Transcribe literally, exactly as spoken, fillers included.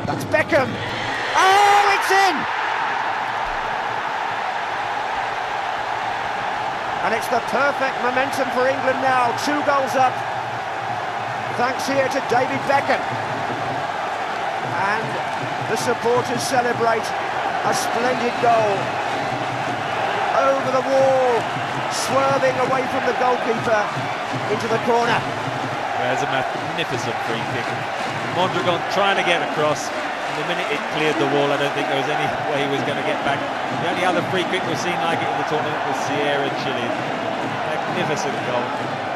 That's Beckham. Oh, it's in! And it's the perfect momentum for England now. Two goals up. Thanks here to David Beckham. And the supporters celebrate a splendid goal. Over the wall, swerving away from the goalkeeper into the corner. There's a magnificent free kick. Mondragon trying to get across. The minute it cleared the wall, I don't think there was any way he was going to get back. The only other free kick we've seen like it in the tournament was Sierra Chile. Magnificent goal.